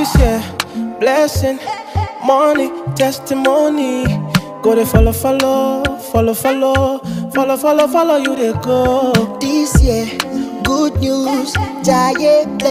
This year, blessing, money, testimony. Go to follow, you they go. This year, good news, Jaye.